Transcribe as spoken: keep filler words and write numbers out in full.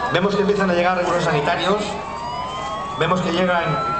Vemos que empiezan a llegar recursos sanitarios, vemos que llegan